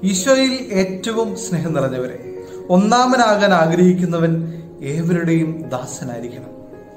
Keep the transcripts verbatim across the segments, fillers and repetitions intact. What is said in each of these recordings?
ഈശോയിൽ ഏറ്റവും സ്നേഹം നിറഞ്ഞവരെ, ഒന്നാമനാകാൻ ആഗ്രഹിക്കുന്നവൻ ഏവരുടെയും ദാസനായിരിക്കണം.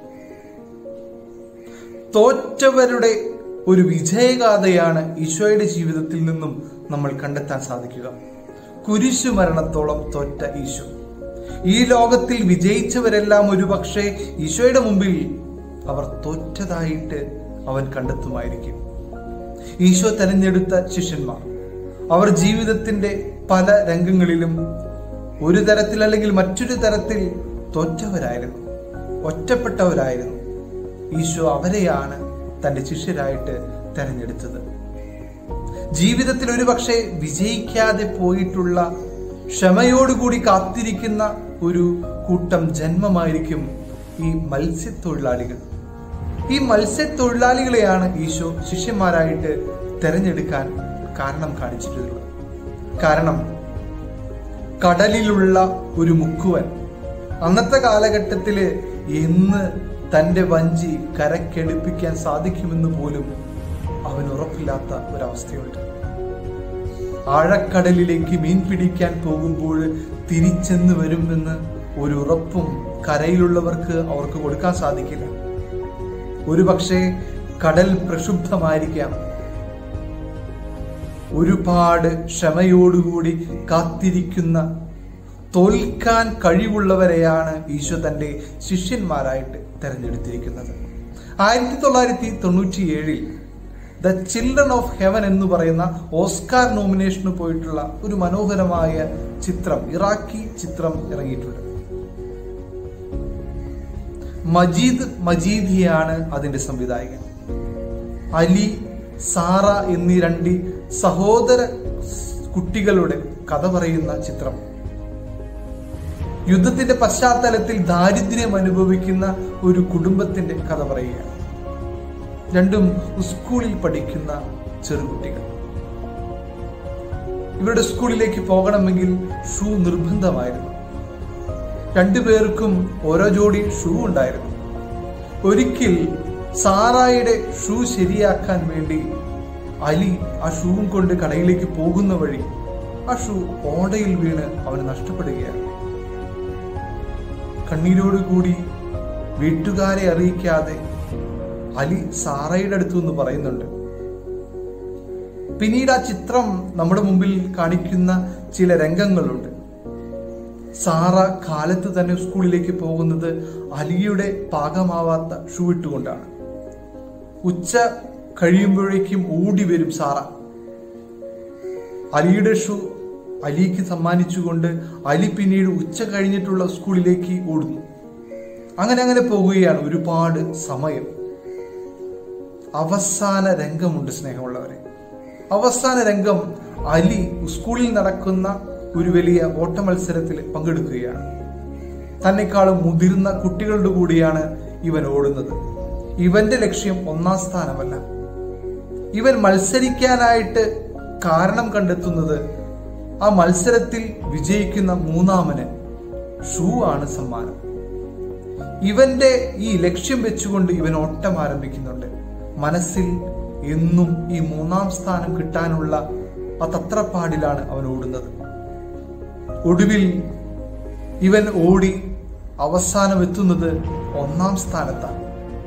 തോറ്റവരുടെ ഒരു വിജയഗാഥയാണ് ഈശോയുടെ ജീവിതത്തിൽ നിന്നും നമ്മൾ കണ്ടെത്താൻ സാധിക്കുക. കുരിശു മരണത്തോളം തോറ്റ ഈശോ. ഈ ലോകത്തിൽ വിജയിച്ചവരെല്ലാം ഒരുപക്ഷെ ഈശോയുടെ മുമ്പിൽ അവർ തോറ്റതായിട്ട് അവൻ കണ്ടെത്തുമായിരിക്കും. ഈശോ തെരഞ്ഞെടുത്ത ശിഷ്യന്മാർ അവർ ജീവിതത്തിന്റെ പല രംഗങ്ങളിലും ഒരു തരത്തിൽ അല്ലെങ്കിൽ മറ്റൊരു തരത്തിൽ തോറ്റവരായിരുന്നു, ഒറ്റപ്പെട്ടവരായിരുന്നു. ഈശോ അവരെയാണ് തന്റെ ശിഷ്യരായിട്ട് തെരഞ്ഞെടുത്തത്. ജീവിതത്തിൽ ഒരുപക്ഷെ വിജയിക്കാതെ പോയിട്ടുള്ള, ക്ഷമയോടുകൂടി കാത്തിരിക്കുന്ന ഒരു കൂട്ടം ജന്മമായിരിക്കും ഈ മത്സ്യത്തൊഴിലാളികൾ. ഈ മത്സ്യത്തൊഴിലാളികളെയാണ് ഈശോ ശിഷ്യന്മാരായിട്ട് തെരഞ്ഞെടുക്കാൻ കാരണം കാണിച്ചിട്ടുള്ളത്. കാരണം കടലിലുള്ള ഒരു മുക്കുവൻ അന്നത്തെ കാലഘട്ടത്തില് എന്ന് തന്റെ വഞ്ചി കരക്കെടുപ്പിക്കാൻ സാധിക്കുമെന്ന് പോലും അവൻ ഉറപ്പില്ലാത്ത ഒരവസ്ഥയുണ്ട്. ആഴക്കടലിലേക്ക് മീൻ പിടിക്കാൻ പോകുമ്പോൾ തിരിച്ചെന്ന് വരുമെന്ന് ഒരു ഉറപ്പും കരയിലുള്ളവർക്ക് അവർക്ക് കൊടുക്കാൻ സാധിക്കില്ല. ഒരുപക്ഷെ കടൽ പ്രക്ഷുബ്ധമായിരിക്കാം. ഒരുപാട് ക്ഷമയോടുകൂടി കാത്തിരിക്കുന്ന, തോൽക്കാൻ കഴിവുള്ളവരെയാണ് ഈശോ തന്റെ ശിഷ്യന്മാരായിട്ട് തെരഞ്ഞെടുത്തിരിക്കുന്നത്. ആയിരത്തി തൊള്ളായിരത്തി തൊണ്ണൂറ്റി ഏഴിൽ ദ ചിൽഡ്രൻ ഓഫ് ഹെവൻ എന്ന് പറയുന്ന ഓസ്കാർ നോമിനേഷന് പോയിട്ടുള്ള ഒരു മനോഹരമായ ചിത്രം, ഇറാഖി ചിത്രം ഇറങ്ങിയിട്ടുണ്ട്. മജീദ് മജീദിയാണ് അതിന്റെ സംവിധായകൻ. അലി, സാറ എന്നീ രണ്ട് സഹോദര കുട്ടികളുടെ കഥ പറയുന്ന ചിത്രം. യുദ്ധത്തിന്റെ പശ്ചാത്തലത്തിൽ ദാരിദ്ര്യം അനുഭവിക്കുന്ന ഒരു കുടുംബത്തിന്റെ കഥ പറയുകയാണ്. രണ്ടും സ്കൂളിൽ പഠിക്കുന്ന ചെറുകുട്ടികൾ. ഇവരുടെ സ്കൂളിലേക്ക് പോകണമെങ്കിൽ ഷൂ നിർബന്ധമായിരുന്നു. രണ്ടുപേർക്കും ഓരോ ജോഡി ഷൂ ഉണ്ടായിരുന്നു. ഒരിക്കൽ സാറായുടെ ഷൂ ശരിയാക്കാൻ വേണ്ടി അലി ആ ഷൂവും കൊണ്ട് കടയിലേക്ക് പോകുന്ന വഴി ആ ഷൂ ഓടയിൽ വീണ് അവന് നഷ്ടപ്പെടുകയാണ്. കണ്ണീരോടുകൂടി വീട്ടുകാരെ അറിയിക്കാതെ അലി സാറയുടെ അടുത്തു നിന്ന് പറയുന്നുണ്ട്. പിന്നീട് ആ ചിത്രം നമ്മുടെ മുമ്പിൽ കാണിക്കുന്ന ചില രംഗങ്ങളുണ്ട്. സാറ കാലത്ത് തന്നെ സ്കൂളിലേക്ക് പോകുന്നത് അലിയുടെ പാകമാവാത്ത ഷൂ ഇട്ടുകൊണ്ടാണ്. ഉച്ച കഴിയുമ്പോഴേക്കും ഓടി വരും സാറ. അലിയുടെ ഷൂ അലിക്ക് സമ്മാനിച്ചുകൊണ്ട് അലി പിന്നീട് ഉച്ച കഴിഞ്ഞിട്ടുള്ള സ്കൂളിലേക്ക് ഓടുന്നു. അങ്ങനെ അങ്ങനെ പോകുകയാണ് ഒരുപാട് സമയം. അവസാന രംഗമുണ്ട് സ്നേഹമുള്ളവരെ. അവസാന രംഗം അലി സ്കൂളിൽ നടക്കുന്ന ഒരു വലിയ ഓട്ട മത്സരത്തിൽ പങ്കെടുക്കുകയാണ്. തന്നെക്കാളും മുതിർന്ന കുട്ടികളുടെ കൂടിയാണ് ഇവൻ ഓടുന്നത്. ഇവന്റെ ലക്ഷ്യം ഒന്നാം സ്ഥാനമല്ല. ഇവൻ മത്സരിക്കാനായിട്ട് കാരണം കണ്ടെത്തുന്നത് ആ മത്സരത്തിൽ വിജയിക്കുന്ന മൂന്നാമന് ഷൂ ആണ് സമ്മാനം. ഇവന്റെ ഈ ലക്ഷ്യം വെച്ചുകൊണ്ട് ഇവൻ ഓട്ടം ആരംഭിക്കുന്നുണ്ട്. മനസ്സിൽ എന്നും ഈ മൂന്നാം സ്ഥാനം കിട്ടാനുള്ള ആ തത്രപ്പാടിലാണ് അവൻ ഓടുന്നത്. ഒടുവിൽ ഇവൻ ഓടി അവസാനം എത്തുന്നത് ഒന്നാം സ്ഥാനത്താണ്.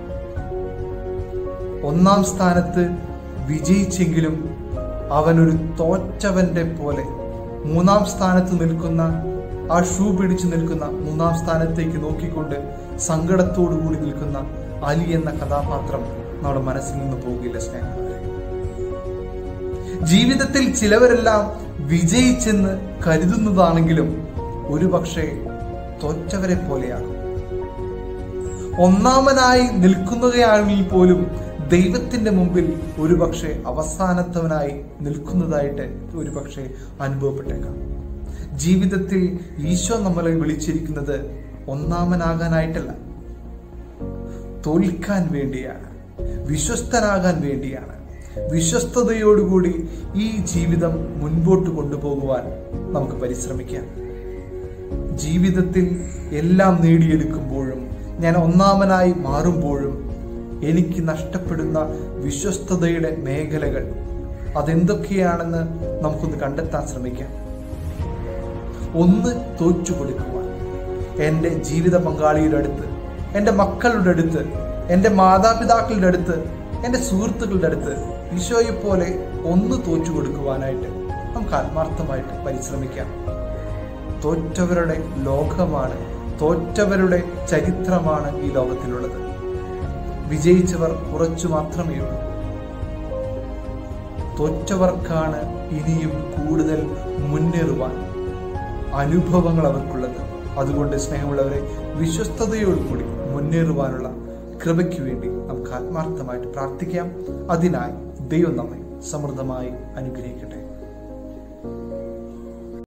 ഒന്നാം സ്ഥാനത്ത് വിജയിച്ചെങ്കിലും അവനൊരു തോറ്റവന്റെ പോലെ മൂന്നാം സ്ഥാനത്ത് നിൽക്കുന്ന, ആ ഷൂ പിടിച്ചു നിൽക്കുന്ന മൂന്നാം സ്ഥാനത്തേക്ക് നോക്കിക്കൊണ്ട് സങ്കടത്തോടു കൂടി നിൽക്കുന്ന അലി എന്ന കഥാപാത്രം നമ്മുടെ മനസ്സിൽ നിന്ന് പോകില്ല സ്നേഹമുള്ളവരെ. ജീവിതത്തിൽ ചിലവരെല്ലാം വിജയിച്ചെന്ന് കരുതുന്നതാണെങ്കിലും ഒരുപക്ഷെ തോറ്റവരെ പോലെയാണ്. ഒന്നാമനായി നിൽക്കുന്നവയാണെങ്കിൽ പോലും ദൈവത്തിന്റെ മുമ്പിൽ ഒരുപക്ഷെ അവസാനത്തവനായി നിൽക്കുന്നതായിട്ട് ഒരുപക്ഷെ അനുഭവപ്പെട്ടേക്കാം. ജീവിതത്തിൽ ഈശോ നമ്മളെ വിളിച്ചിരിക്കുന്നത് ഒന്നാമനാകാനായിട്ടല്ല, തോൽക്കാൻ വേണ്ടിയാണ്, വിശ്വസ്തനാകാൻ വേണ്ടിയാണ്. വിശ്വസ്തയോടുകൂടി ഈ ജീവിതം മുൻപോട്ട് കൊണ്ടുപോകുവാൻ നമുക്ക് പരിശ്രമിക്കാം. ജീവിതത്തിൽ എല്ലാം നേടിയെടുക്കുമ്പോഴും ഞാൻ ഒന്നാമനായി മാറുമ്പോഴും എനിക്ക് നഷ്ടപ്പെടുന്ന വിശ്വസ്തതയുടെ മേഖലകൾ, അതെന്തൊക്കെയാണെന്ന് നമുക്കൊന്ന് കണ്ടെത്താൻ ശ്രമിക്കാം. ഒന്ന്, തോറ്റു കൊടുക്കുവാൻ. എൻ്റെ ജീവിത പങ്കാളിയുടെ അടുത്ത്, എൻ്റെ മക്കളുടെ അടുത്ത്, എൻ്റെ മാതാപിതാക്കളുടെ അടുത്ത്, എൻ്റെ സുഹൃത്തുക്കളുടെ അടുത്ത് ഈശോയെ പോലെ ഒന്ന് തോറ്റു കൊടുക്കുവാനായിട്ട് നമുക്ക് ആത്മാർത്ഥമായിട്ട് പരിശ്രമിക്കാം. തോറ്റവരുടെ ലോകമാണ്, തോറ്റവരുടെ ചരിത്രമാണ് ഈ ലോകത്തിലുള്ളത്. വിജയിച്ചവർ കുറച്ചു മാത്രമേ ഉള്ളൂ. തോറ്റവർക്കാണ് ഇനിയും കൂടുതൽ മുന്നേറുവാൻ അനുഭവങ്ങൾ അവർക്കുള്ളത്. അതുകൊണ്ട് സ്നേഹമുള്ളവരെ, വിശ്വസ്തയോടുകൂടി മുന്നേറുവാനുള്ള കൃപയ്ക്ക് വേണ്ടി നമുക്ക് ആത്മാർത്ഥമായിട്ട് പ്രാർത്ഥിക്കാം. അതിനായി ദൈവം നമ്മെ സമൃദ്ധമായി അനുഗ്രഹിക്കട്ടെ.